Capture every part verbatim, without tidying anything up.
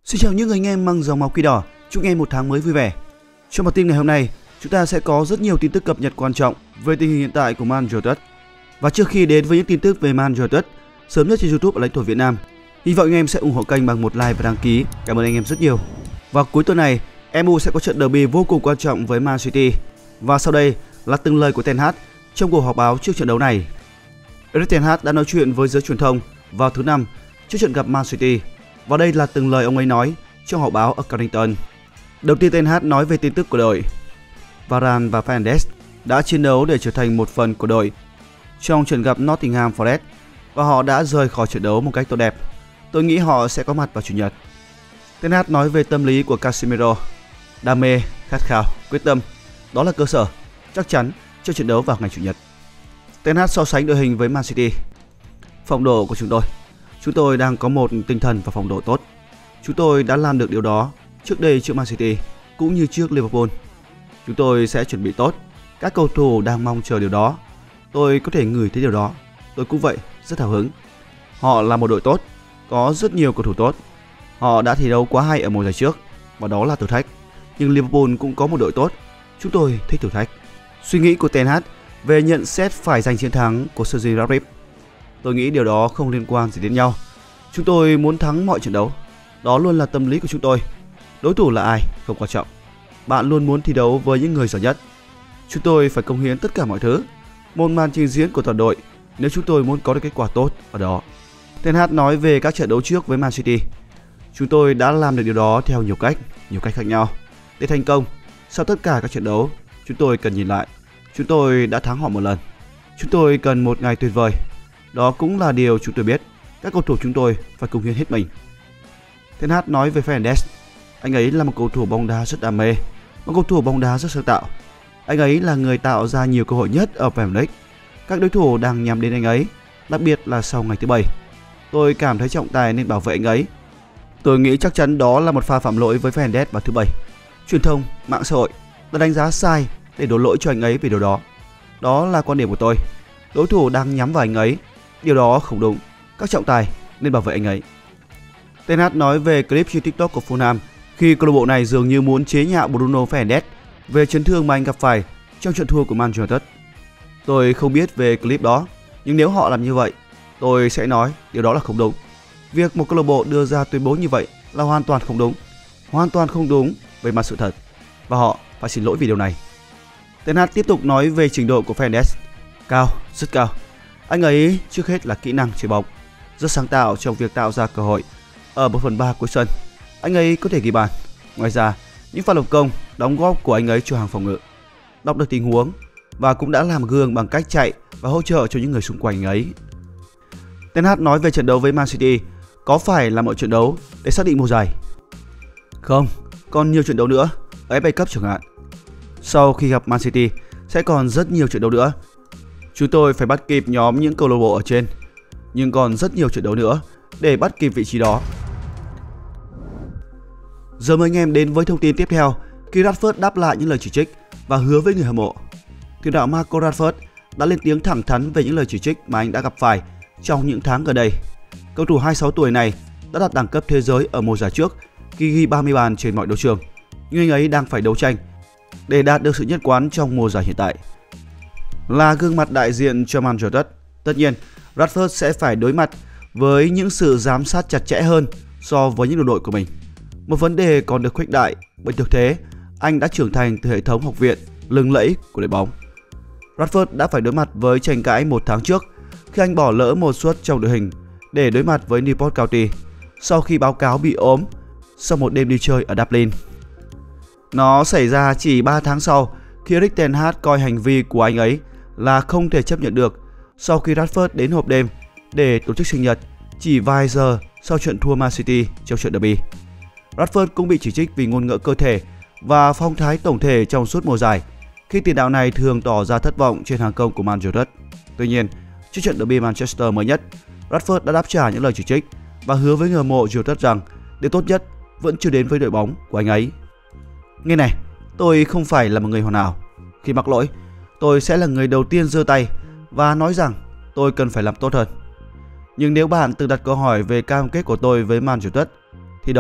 Xin chào những người anh em mang dòng máu Quỷ Đỏ, chúc anh em một tháng mới vui vẻ. Trong bản tin ngày hôm nay, chúng ta sẽ có rất nhiều tin tức cập nhật quan trọng về tình hình hiện tại của Man United. Và trước khi đến với những tin tức về Man United sớm nhất trên YouTube ở lãnh thổ Việt Nam, hy vọng anh em sẽ ủng hộ kênh bằng một like và đăng ký. Cảm ơn anh em rất nhiều. Và cuối tuần này, em u sẽ có trận derby vô cùng quan trọng với Man City. Và sau đây là từng lời của Ten Hag trong cuộc họp báo trước trận đấu này. Erik ten Hag đã nói chuyện với giới truyền thông vào thứ năm trước trận gặp Man City. Và đây là từng lời ông ấy nói trong họp báo ở Carrington. Đầu tiên, Ten Hag nói về tin tức của đội. Varane và Fernandes đã chiến đấu để trở thành một phần của đội trong trận gặp Nottingham Forest và họ đã rời khỏi trận đấu một cách tốt đẹp. Tôi nghĩ họ sẽ có mặt vào Chủ nhật. Ten Hag nói về tâm lý của Casemiro. Đam mê, khát khao, quyết tâm, đó là cơ sở chắc chắn cho trận đấu vào ngày Chủ nhật. Ten Hag so sánh đội hình với Man City. Phong độ của chúng tôi Chúng tôi đang có một tinh thần và phong độ tốt. Chúng tôi đã làm được điều đó trước đây trước Man City cũng như trước Liverpool. Chúng tôi sẽ chuẩn bị tốt. Các cầu thủ đang mong chờ điều đó. Tôi có thể ngửi thấy điều đó. Tôi cũng vậy, rất hào hứng. Họ là một đội tốt, có rất nhiều cầu thủ tốt. Họ đã thi đấu quá hay ở mùa giải trước và đó là thử thách. Nhưng Liverpool cũng có một đội tốt. Chúng tôi thích thử thách. Suy nghĩ của Ten Hag về nhận xét phải giành chiến thắng của Sergei Gnabry. Tôi nghĩ điều đó không liên quan gì đến nhau. Chúng tôi muốn thắng mọi trận đấu. Đó luôn là tâm lý của chúng tôi. Đối thủ là ai không quan trọng. Bạn luôn muốn thi đấu với những người giỏi nhất. Chúng tôi phải cống hiến tất cả mọi thứ. Một màn trình diễn của toàn đội nếu chúng tôi muốn có được kết quả tốt ở đó. Ten Hag nói về các trận đấu trước với Man City. Chúng tôi đã làm được điều đó theo nhiều cách, nhiều cách khác nhau. Để thành công, sau tất cả các trận đấu, chúng tôi cần nhìn lại. Chúng tôi đã thắng họ một lần. Chúng tôi cần một ngày tuyệt vời. Đó cũng là điều chúng tôi biết. Các cầu thủ chúng tôi phải cống hiến hết mình. Ten Hag nói về Fernandes. Anh ấy là một cầu thủ bóng đá rất đam mê, một cầu thủ bóng đá rất sáng tạo. Anh ấy là người tạo ra nhiều cơ hội nhất ở Premier League. Các đối thủ đang nhắm đến anh ấy, đặc biệt là sau ngày thứ bảy. Tôi cảm thấy trọng tài nên bảo vệ anh ấy. Tôi nghĩ chắc chắn đó là một pha phạm lỗi với Fernandes vào thứ bảy. Truyền thông, mạng xã hội đã đánh giá sai để đổ lỗi cho anh ấy về điều đó. Đó là quan điểm của tôi. Đối thủ đang nhắm vào anh ấy. Điều đó không đúng. Các trọng tài nên bảo vệ anh ấy. Ten Hag nói về clip trên TikTok của Fulham khi câu lạc bộ này dường như muốn chế nhạo Bruno Fernandes về chấn thương mà anh gặp phải trong trận thua của Man United. Tôi không biết về clip đó, nhưng nếu họ làm như vậy, tôi sẽ nói điều đó là không đúng. Việc một câu lạc bộ đưa ra tuyên bố như vậy là hoàn toàn không đúng, hoàn toàn không đúng về mặt sự thật, và họ phải xin lỗi vì điều này. Ten Hag tiếp tục nói về trình độ của Fernandes. Cao, rất cao. Anh ấy trước hết là kỹ năng chơi bóng, rất sáng tạo trong việc tạo ra cơ hội. Ở một phần ba cuối sân, anh ấy có thể ghi bàn. Ngoài ra, những pha lập công, đóng góp của anh ấy cho hàng phòng ngự, đọc được tình huống và cũng đã làm gương bằng cách chạy và hỗ trợ cho những người xung quanh anh ấy. Ten Hag nói về trận đấu với Man City có phải là một trận đấu để xác định mùa giải? Không, còn nhiều trận đấu nữa ở ép a Cup chẳng hạn. Sau khi gặp Man City sẽ còn rất nhiều trận đấu nữa. Chúng tôi phải bắt kịp nhóm những câu lạc bộ ở trên, nhưng còn rất nhiều trận đấu nữa để bắt kịp vị trí đó. Giờ mời anh em đến với thông tin tiếp theo khi Rashford đáp lại những lời chỉ trích và hứa với người hâm mộ. Tiền đạo Marcus Rashford đã lên tiếng thẳng thắn về những lời chỉ trích mà anh đã gặp phải trong những tháng gần đây. Cầu thủ hai mươi sáu tuổi này đã đạt đẳng cấp thế giới ở mùa giải trước khi ghi ba mươi bàn trên mọi đấu trường, nhưng anh ấy đang phải đấu tranh để đạt được sự nhất quán trong mùa giải hiện tại. Là gương mặt đại diện cho Man United, tất nhiên Rashford sẽ phải đối mặt với những sự giám sát chặt chẽ hơn so với những đồng đội của mình. Một vấn đề còn được khuếch đại bởi thực thế anh đã trưởng thành từ hệ thống học viện lừng lẫy của đội bóng. Rashford đã phải đối mặt với tranh cãi một tháng trước khi anh bỏ lỡ một suất trong đội hình để đối mặt với Newport County sau khi báo cáo bị ốm sau một đêm đi chơi ở Dublin. Nó xảy ra chỉ ba tháng sau khi Erik ten Hag coi hành vi của anh ấy là không thể chấp nhận được sau khi Rashford đến hộp đêm để tổ chức sinh nhật chỉ vài giờ sau trận thua Man City trong trận derby. Rashford cũng bị chỉ trích vì ngôn ngữ cơ thể và phong thái tổng thể trong suốt mùa giải khi tiền đạo này thường tỏ ra thất vọng trên hàng công của Man United. Tuy nhiên, trước trận derby Manchester mới nhất, Rashford đã đáp trả những lời chỉ trích và hứa với người hâm mộ United rằng điều tốt nhất vẫn chưa đến với đội bóng của anh ấy. Nghe này, tôi không phải là một người hoàn hảo. Khi mắc lỗi, tôi sẽ là người đầu tiên giơ tay và nói rằng tôi cần phải làm tốt hơn. Nhưng nếu bạn từng đặt câu hỏi về cam kết của tôi với Man United, thì đó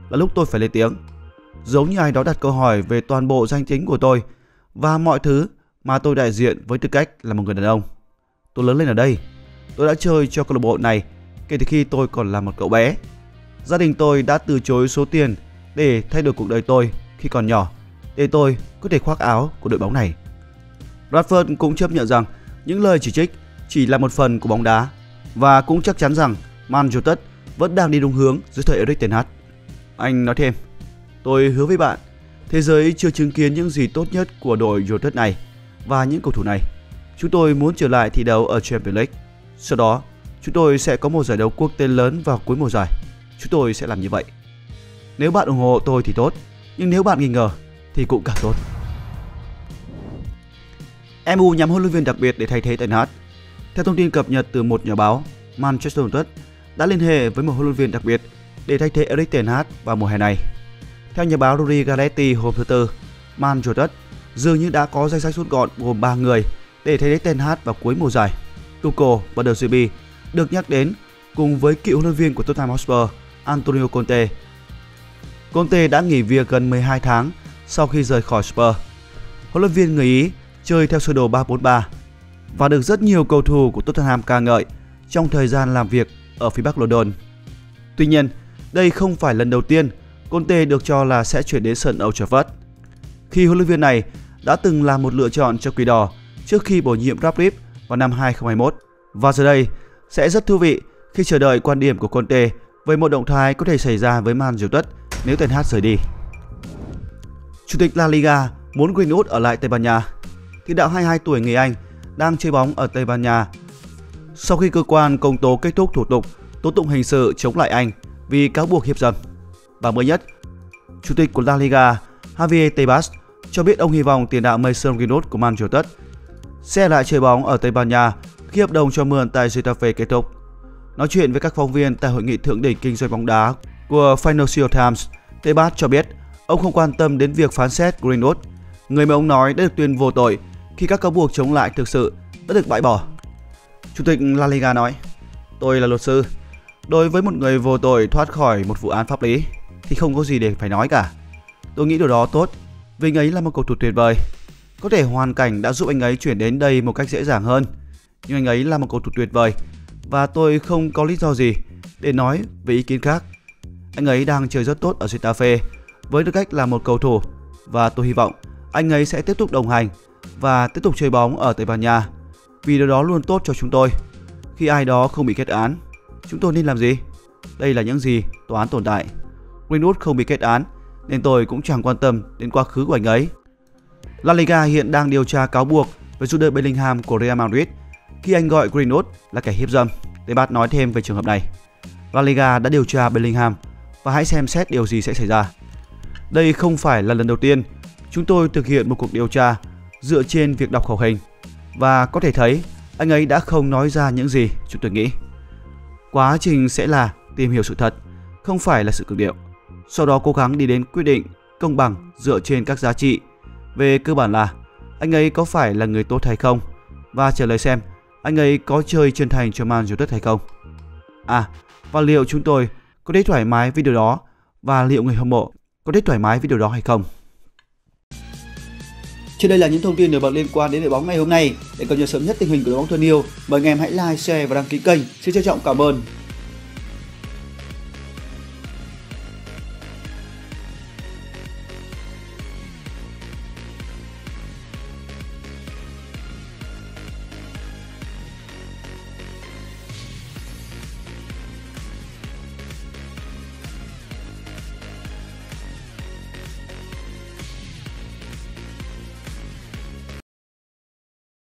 là lúc tôi phải lên tiếng. Giống như ai đó đặt câu hỏi về toàn bộ danh tính của tôi và mọi thứ mà tôi đại diện với tư cách là một người đàn ông. Tôi lớn lên ở đây. Tôi đã chơi cho câu lạc bộ này kể từ khi tôi còn là một cậu bé. Gia đình tôi đã từ chối số tiền để thay đổi cuộc đời tôi khi còn nhỏ để tôi có thể khoác áo của đội bóng này. Radford cũng chấp nhận rằng những lời chỉ trích chỉ là một phần của bóng đá và cũng chắc chắn rằng Man United vẫn đang đi đúng hướng dưới thời Erik ten Hag. Anh nói thêm, tôi hứa với bạn, thế giới chưa chứng kiến những gì tốt nhất của đội United này và những cầu thủ này. Chúng tôi muốn trở lại thi đấu ở Champions League. Sau đó, chúng tôi sẽ có một giải đấu quốc tế lớn vào cuối mùa giải. Chúng tôi sẽ làm như vậy. Nếu bạn ủng hộ tôi thì tốt, nhưng nếu bạn nghi ngờ thì cũng càng tốt. em u nhắm huấn luyện viên đặc biệt để thay thế ten Hag. Theo thông tin cập nhật từ một nhà báo, Manchester United đã liên hệ với một huấn luyện viên đặc biệt để thay thế Erik ten Hag vào mùa hè này. Theo nhà báo Rudy Galetti hôm thứ Tư, Man United dường như đã có danh sách rút gọn gồm ba người để thay thế ten Hag vào cuối mùa giải. Tuchel và De Zerbi được nhắc đến cùng với cựu huấn luyện viên của Tottenham Hotspur Antonio Conte. Conte đã nghỉ việc gần mười hai tháng sau khi rời khỏi Spurs. Huấn luyện viên người Ý chơi theo sơ đồ ba bốn ba và được rất nhiều cầu thủ của Tottenham ca ngợi trong thời gian làm việc ở phía Bắc London. Tuy nhiên, đây không phải lần đầu tiên Conte được cho là sẽ chuyển đến sân Old Trafford. Khi huấn luyện viên này đã từng là một lựa chọn cho Quỷ Đỏ trước khi bổ nhiệm Ratcliffe vào năm hai không hai mốt. Và giờ đây sẽ rất thú vị khi chờ đợi quan điểm của Conte về một động thái có thể xảy ra với Man United nếu ten Hag rời đi. Chủ tịch La Liga muốn Greenwood ở lại Tây Ban Nha. Tiền đạo hai mươi hai tuổi người Anh đang chơi bóng ở Tây Ban Nha sau khi cơ quan công tố kết thúc thủ tục tố tụng hình sự chống lại anh vì cáo buộc hiếp dâm. Và mới nhất, Chủ tịch của La Liga Javier Tebas cho biết ông hy vọng tiền đạo Mason Greenwood của Man United sẽ lại chơi bóng ở Tây Ban Nha khi hợp đồng cho mượn tại Getafe kết thúc. Nói chuyện với các phóng viên tại hội nghị thượng đỉnh kinh doanh bóng đá của Financial Times, Tebas cho biết ông không quan tâm đến việc phán xét Greenwood, người mà ông nói đã được tuyên vô tội khi các cáo buộc chống lại thực sự đã được bãi bỏ. Chủ tịch La Liga nói, tôi là luật sư. Đối với một người vô tội thoát khỏi một vụ án pháp lý thì không có gì để phải nói cả. Tôi nghĩ điều đó tốt vì anh ấy là một cầu thủ tuyệt vời. Có thể hoàn cảnh đã giúp anh ấy chuyển đến đây một cách dễ dàng hơn. Nhưng anh ấy là một cầu thủ tuyệt vời và tôi không có lý do gì để nói về ý kiến khác. Anh ấy đang chơi rất tốt ở Getafe với tư cách là một cầu thủ và tôi hy vọng anh ấy sẽ tiếp tục đồng hành và tiếp tục chơi bóng ở Tây Ban Nha vì điều đó luôn tốt cho chúng tôi. Khi ai đó không bị kết án, chúng tôi nên làm gì? Đây là những gì tòa án tồn tại. Greenwood không bị kết án nên tôi cũng chẳng quan tâm đến quá khứ của anh ấy. La Liga hiện đang điều tra cáo buộc với Jude Bellingham của Real Madrid khi anh gọi Greenwood là kẻ hiếp dâm. Tebas nói thêm về trường hợp này. La Liga đã điều tra Bellingham và hãy xem xét điều gì sẽ xảy ra. Đây không phải là lần đầu tiên chúng tôi thực hiện một cuộc điều tra dựa trên việc đọc khẩu hình và có thể thấy anh ấy đã không nói ra những gì chúng tôi nghĩ. Quá trình sẽ là tìm hiểu sự thật, không phải là sự cường điệu. Sau đó cố gắng đi đến quyết định công bằng dựa trên các giá trị. Về cơ bản là anh ấy có phải là người tốt hay không và trả lời xem anh ấy có chơi chân thành cho Man United hay không. À, và liệu chúng tôi có thấy thoải mái với điều đó và liệu người hâm mộ có thấy thoải mái với điều đó hay không. Trên đây là những thông tin nổi bật liên quan đến đội bóng ngày hôm nay. Để cập nhật sớm nhất tình hình của đội bóng thân yêu, mời anh em hãy like, share và đăng ký kênh. Xin trân trọng cảm ơn.